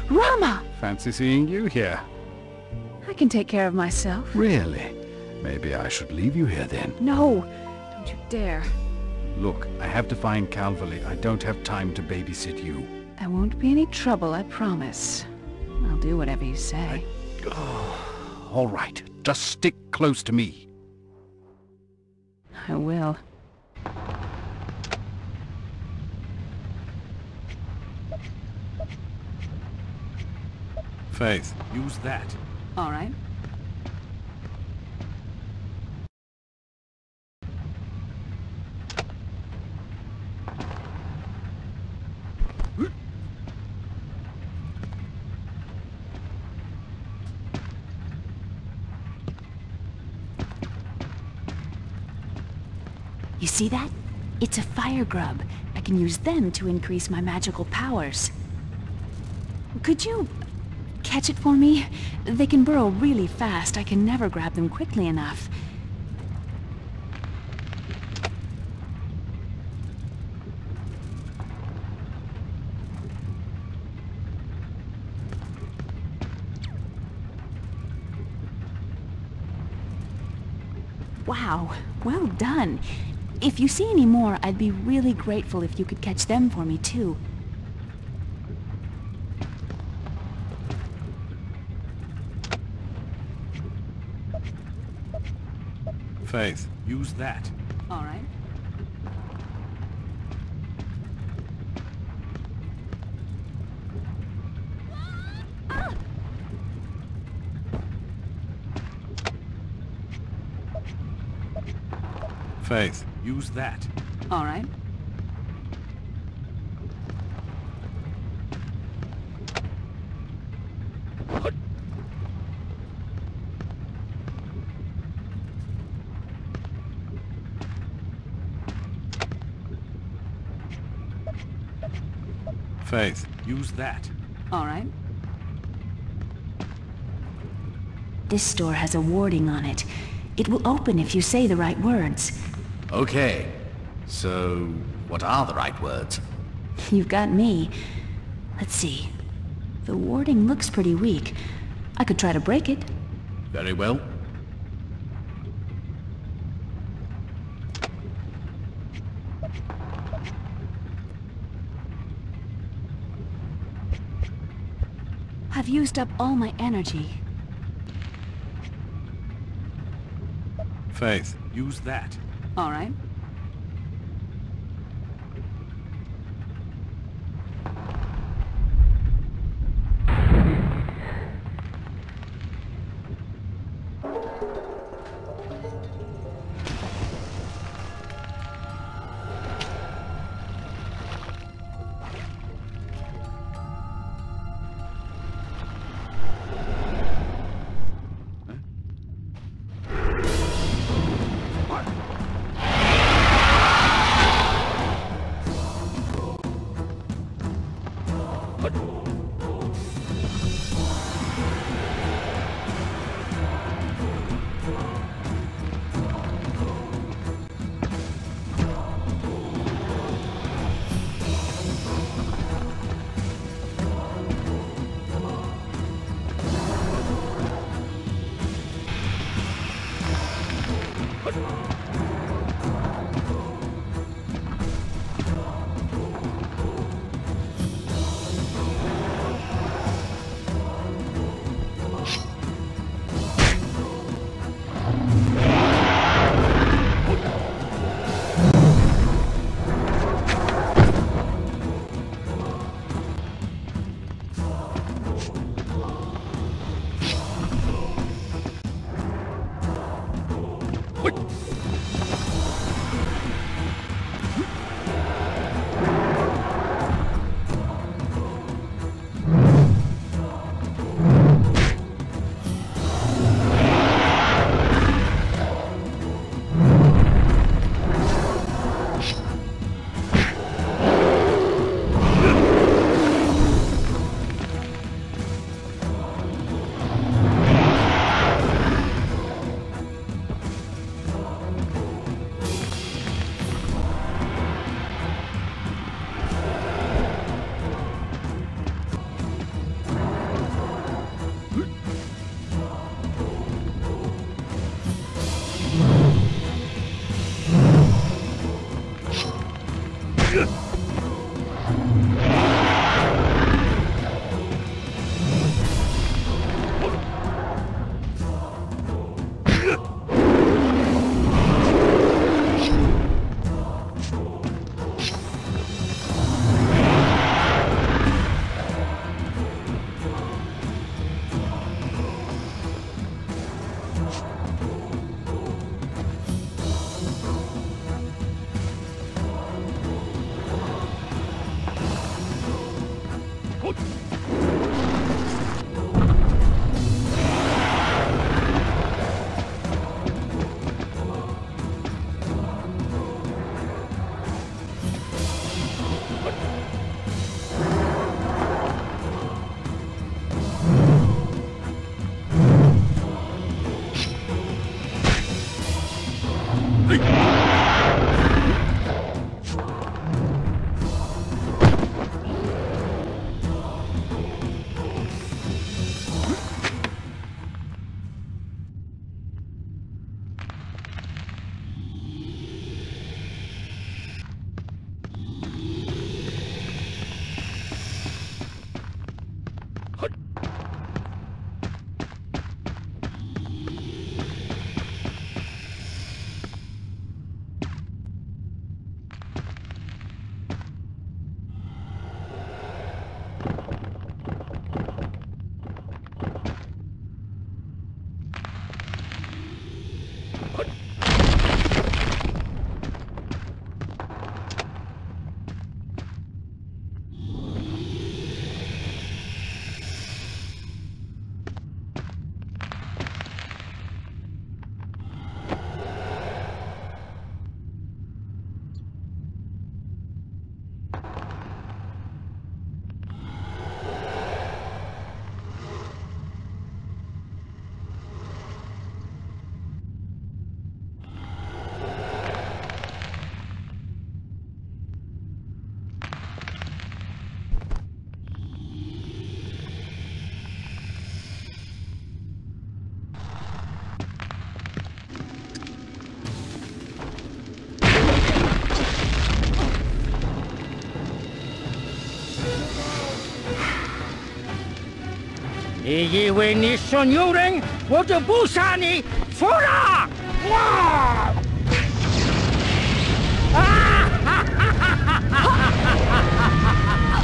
Rama! Fancy seeing you here. I can take care of myself. Really? Maybe I should leave you here then. No! Don't you dare. Look, I have to find Calverley. I don't have time to babysit you. There won't be any trouble, I promise. I'll do whatever you say. All right, just stick close to me. I will. Faith, use that. All right. You see that? It's a fire grub. I can use them to increase my magical powers. Could you catch it for me? They can burrow really fast. I can never grab them quickly enough. Wow, well done. If you see any more, I'd be really grateful if you could catch them for me, too. Faith, use that. All right. Faith, use that. All right. Faith, use that. All right. This door has a warding on it. It will open if you say the right words. Okay, so what are the right words? You've got me. Let's see. The warding looks pretty weak. I could try to break it. Very well. I've used up all my energy. Faith, use that. All right. 你以为你孙有人，我就不杀你？服了！哇！啊！哈哈哈哈哈哈！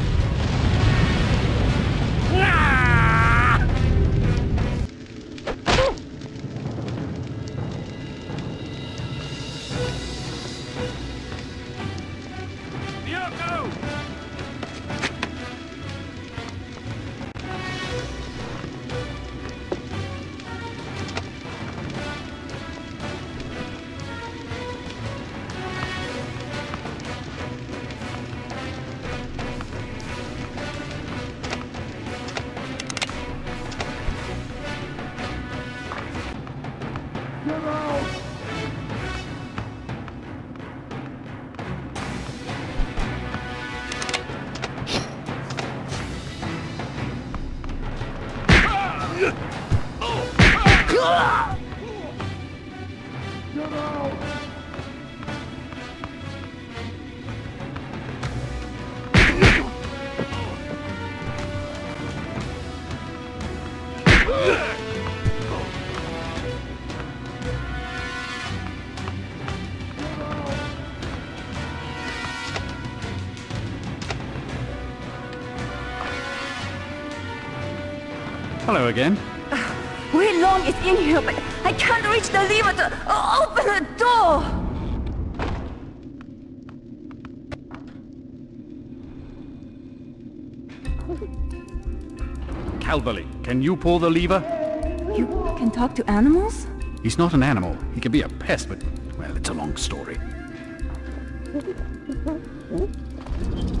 啊！Yoko! Hello again. Wei Long is in here, but I can't reach the lever to open the door! Calverley, can you pull the lever? You can talk to animals? He's not an animal. He can be a pest, but, well, it's a long story.